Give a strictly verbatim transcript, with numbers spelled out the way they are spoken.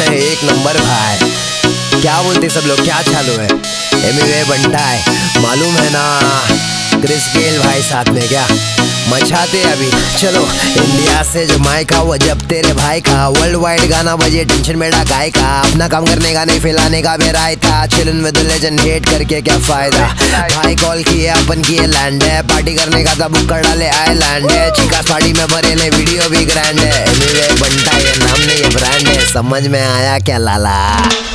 एक नंबर भाई। क्या बोलते सब लोग, क्या चालू है? एमिवे बंटा है, मालूम है ना? क्रिस गेल भाई साथ में क्या मचाते अभी। चलो इंडिया से जमाइका वो जब तेरे भाई का वर्ल्ड वाइड गाना बजे टेंशन मेरा गाय का। अपना काम करने का नहीं फैलाने का मेरा ही था। चिलन विद लेजेंड हेट करके क्या फायदा। भाई कॉल किए अपन किए लैंड है, पार्टी करने का था बुक कर डाले आइलैंड है। चिकास पार्टी में भरे ले वीडियो भी ग्रैंड है। एमिवे बंटा ये नाम नहीं ये ब्रांड है, समझ में आया क्या लाला?